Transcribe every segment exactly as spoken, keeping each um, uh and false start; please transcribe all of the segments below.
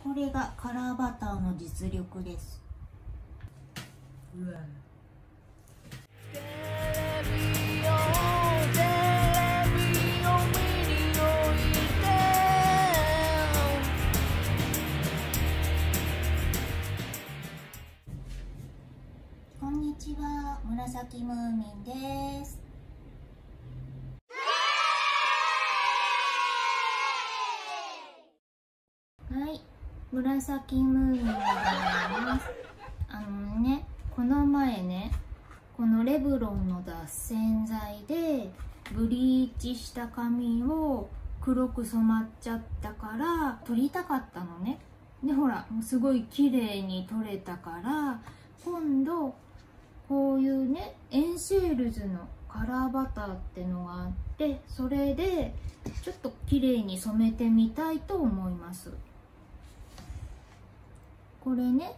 これがカラーバターの実力です。うわ。こんにちは、紫ムーミンです。はい、紫ムーミンでございます。あのね、この前ね、このレブロンの脱線剤でブリーチした髪を黒く染まっちゃったから取りたかったのね。で、ほら、すごい綺麗に取れたから、今度こういうね、エンシェールズのカラーバターってのがあって、それでちょっと綺麗に染めてみたいと思います。これね、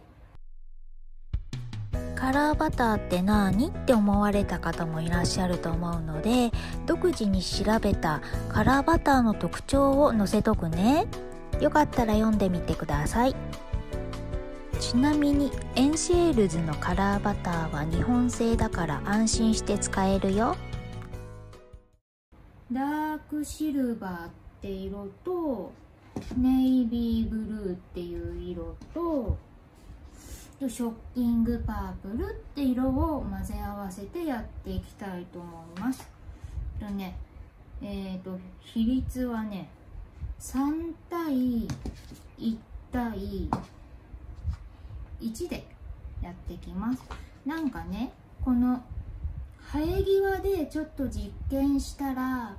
カラーバターって何って思われた方もいらっしゃると思うので、独自に調べたカラーバターの特徴を載せとくね。よかったら読んでみてください。ちなみにエンシェールズのカラーバターは日本製だから安心して使えるよ。 ダークシルバーって色とネイビーブルーっていう色とショッキングパープルって色を混ぜ合わせてやっていきたいと思います。とね、えっと比率はねさんたいいちたいいちでやっていきます。なんかね、この生え際でちょっと実験したら、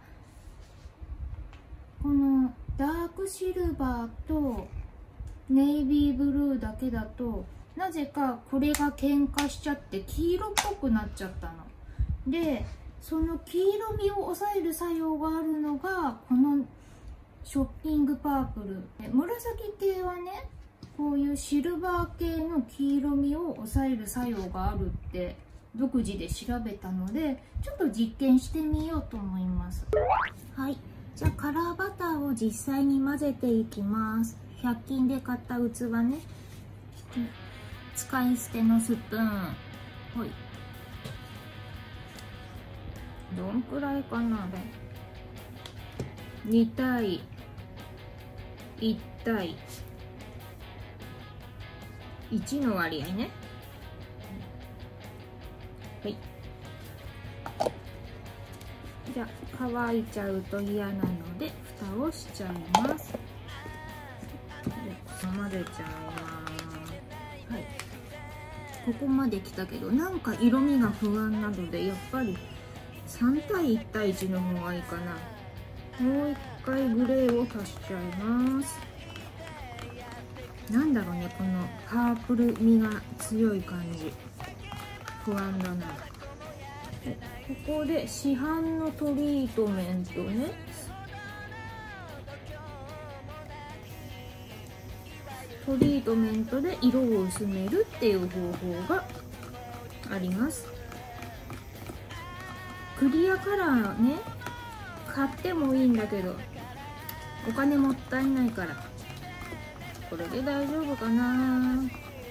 このダークシルバーとネイビーブルーだけだとなぜかこれが喧嘩しちゃって黄色っぽくなっちゃったので、その黄色みを抑える作用があるのがこのショッキングパープル。紫系はね、こういうシルバー系の黄色みを抑える作用があるって独自で調べたので、ちょっと実験してみようと思います。はい、じゃあカラーバターを実際に混ぜていきます。ひゃく均で買った器ね、使い捨てのスプーン、はい、どんくらいかな、にたいいちたいいちの割合ね。はい、じゃあ乾いちゃうと嫌なので蓋をしちゃいます。混ぜちゃいます。はい、ここまで来たけどなんか色味が不安なので、やっぱりさんたいいちたいいちの方がいいかな。もう一回グレーを足しちゃいます。なんだろうね、このパープル味が強い感じ、不安だな。ここで市販のトリートメントね、トリートメントで色を薄めるっていう方法があります。クリアカラーね、買ってもいいんだけどお金もったいないからこれで大丈夫かな。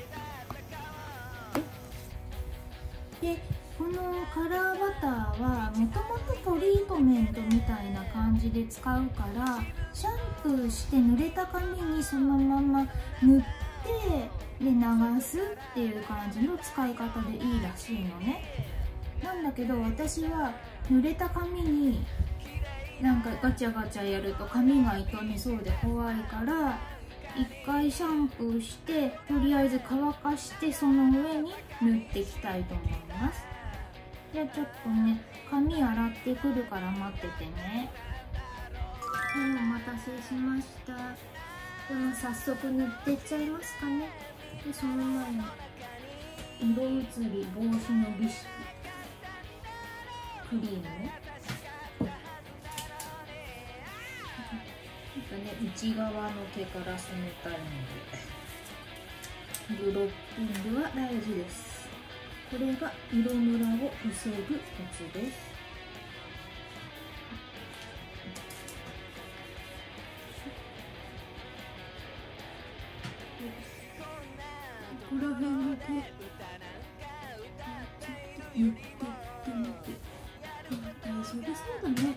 で、このカラーバターはもともとトリートメントみたいな感じで使うから、シャンプーして濡れた髪にそのまま塗ってで流すっていう感じの使い方でいいらしいのね。なんだけど私は濡れた髪になんかガチャガチャやると髪が傷みそうで怖いから、一回シャンプーしてとりあえず乾かしてその上に塗っていきたいと思います。じゃあちょっとね、髪洗ってくるから待っててね。はい、お待たせしました。でも早速塗っていっちゃいますかね。で、その前に色移り防止の儀式クリームね、ね、内側の毛から染めたいのでブロッキングは大事です。これが色ムラを防ぐコツです。 こら辺の毛言ってってみて、大丈夫そうだね。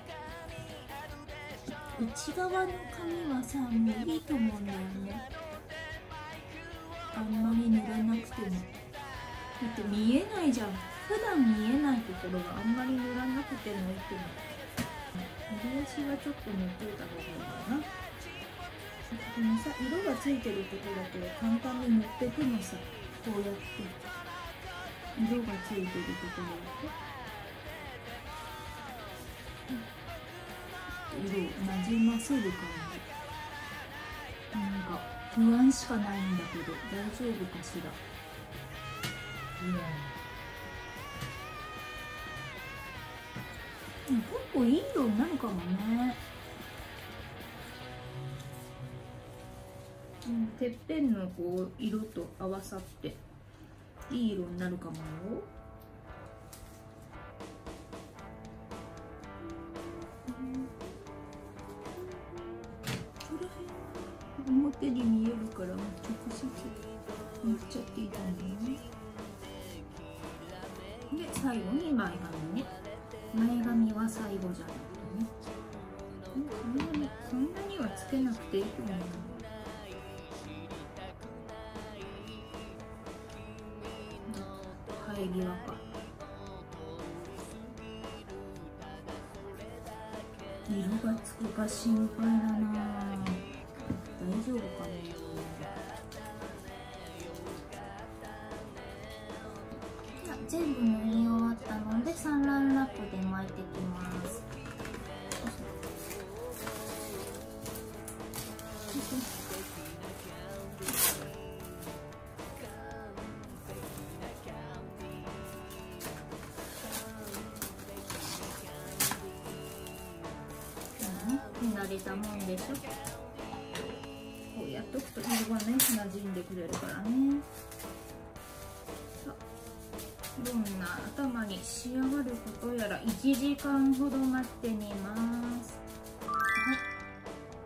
内側の髪はさ、もういいと思うんだよね。あんまり塗らなくても。だって見えないじゃん。普段見えないところがあんまり塗らなくてもいいと思う。右足はちょっと塗っといた方がいいかな。このさ、色がついてるところだけど簡単に塗っていくのさ。こうやって色がついてるところだと、うん、色をなじませる感じ。なんか不安しかないんだけど大丈夫かしら。うん、結構いい色になるかもね。うん、てっぺんのこう色と合わさっていい色になるかもよ。表に見えるから直接塗っちゃっていいと思うね。で最後に前髪ね。前髪は最後じゃなくてね。そんなにそんなにはつけなくていいと思う。生え際か。色がつくか心配だな。大丈夫かね。全部塗り終わったのでサランラップで巻いていきます。慣れたもんでしょ。こうやっとくと色がね馴染んでくれるからね。さあ、どんな頭に仕上がることやらいちじかんほど待ってみます。はい、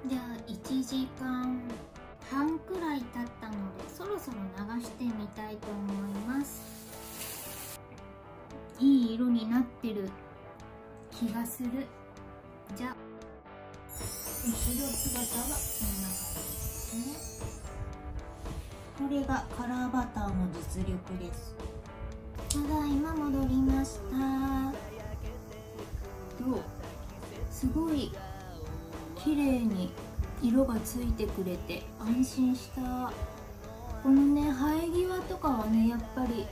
じゃあいちじかんはんくらい経ったのでそろそろ流してみたいと思います。いい色になってる気がする。じゃあ後ろ姿はこんな感じですね。これがカラーバターの実力です。ただいま戻りました。どう？すごい綺麗に色がついてくれて安心した。このね生え際とかはねやっぱり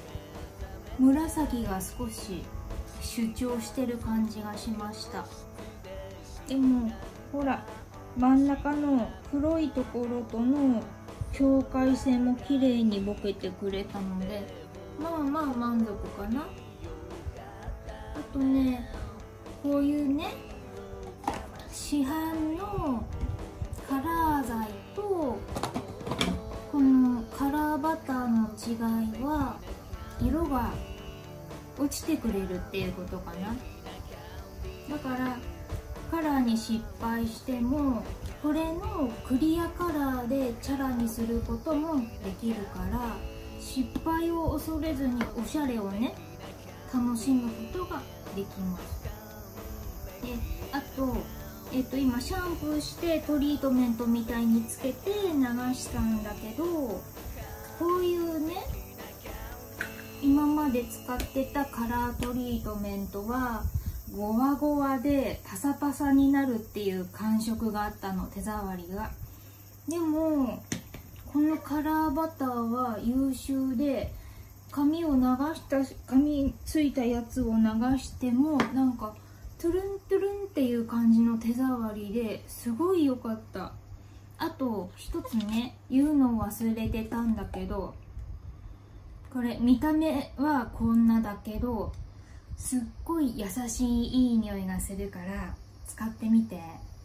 紫が少し主張してる感じがしました。でもほら真ん中の黒いところとの境界線も綺麗にぼけてくれたのでまあまあ満足かな。あとねこういうね市販のカラー剤とこのカラーバターの違いは色が落ちてくれるっていうことかな。だからカラーに失敗してもこれのクリアカラーでチャラにすることもできるから失敗を恐れずにおしゃれをね楽しむことができます。であと、えっと、今シャンプーしてトリートメントみたいにつけて流したんだけどこういうね今まで使ってたカラートリートメントはゴワゴワでパサパサになるっていう感触があったの、手触りが。でもこのカラーバターは優秀で髪を流した髪ついたやつを流してもなんかトゥルントゥルンっていう感じの手触りですごい良かった。あと一つね言うのを忘れてたんだけどこれ見た目はこんなだけどすっごい優しいいい匂いがするから使ってみて。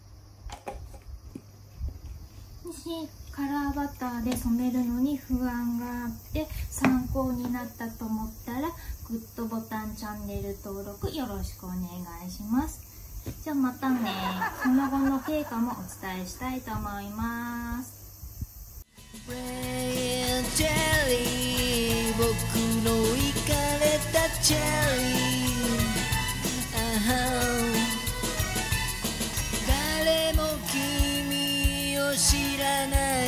もしカラーバターで染めるのに不安があって参考になったと思ったらグッドボタンチャンネル登録よろしくお願いします。じゃあまたね。その後の経過もお伝えしたいと思います。 のイカれたチャーリー、誰も君を知らない